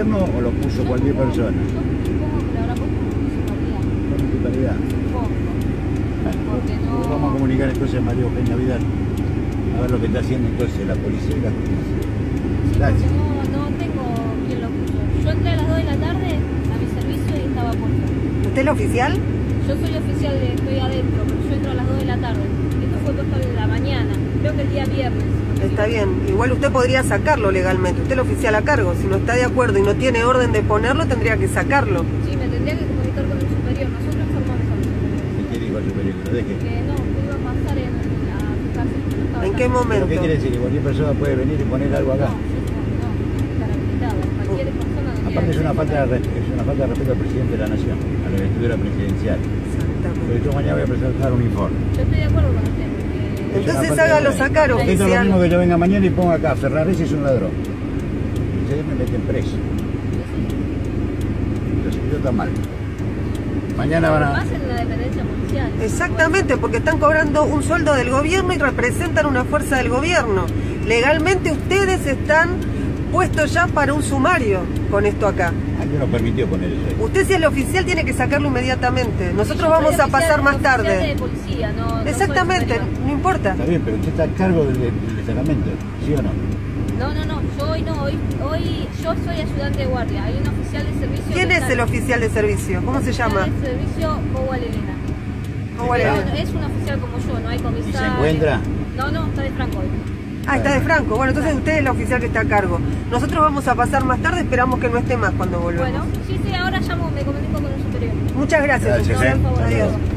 gobierno o lo puso cualquier persona? Yo supongo que lo habrá puesto ¿La municipalidad? Porque no... Vamos a comunicar entonces a María Eugenia Vidal. A ver lo que está haciendo entonces la policía y la justicia. Sí, porque no tengo quien lo puso. Yo entré a las 2 de la tarde a mi servicio y estaba puesto. ¿Usted es la oficial? Yo soy oficial, estoy adentro, pero yo entro a las 2 de la tarde. Esto fue puesto en la mañana, creo que el día viernes. Está bien, igual usted podría sacarlo legalmente, usted es el oficial a cargo, si no está de acuerdo y no tiene orden de ponerlo, tendría que sacarlo. Sí, me tendría que comunicar con el superior, nosotros informamos al superior. ¿Y qué dijo el superior? ¿Que lo deje? Que no, que iba a pasar a fijarse que no estaba ¿En qué tan- momento? ¿Pero qué quiere decir? ¿Que cualquier persona puede venir y poner algo acá? No, está habilitado, cualquier persona no Aparte es una falta de respeto al presidente de la nación, a la investidura presidencial. Exactamente. Porque yo mañana voy a presentar un informe. Yo estoy de acuerdo con usted. Entonces hágalo sacar, Esto es lo mismo oficial. que yo venga mañana y ponga acá, Ferraresi es un ladrón. Y ustedes me meten preso. Entonces está mal. Mañana van a... Más en la dependencia policial. Exactamente, porque están cobrando un sueldo del gobierno y representan una fuerza del gobierno. Legalmente ustedes están puestos ya para un sumario con esto acá. Alguien nos permitió poner eso ahí. Usted, si es el oficial, tiene que sacarlo inmediatamente. Nosotros Yo vamos soy a pasar oficial- más oficial tarde. de policía, no Exactamente, soy superior. no importa. Está bien, pero usted está a cargo del destacamento, ¿sí o no? No, yo hoy no, hoy yo soy ayudante de guardia, hay un oficial de servicio. ¿Quién que es está- el oficial de servicio? ¿Cómo se llama? El servicio Powell Elena. ¿Cómo le Pero va? es un oficial como yo, no hay comisario. ¿Y se encuentra? No, está de Franco hoy. Ah, está de Franco. Bueno, entonces usted es la oficial que está a cargo. Nosotros vamos a pasar más tarde, esperamos que no esté más cuando volvamos. Bueno, sí, ahora llamo, me comunico con un superior. Muchas gracias, Gracias, oficial. Por favor. Adiós.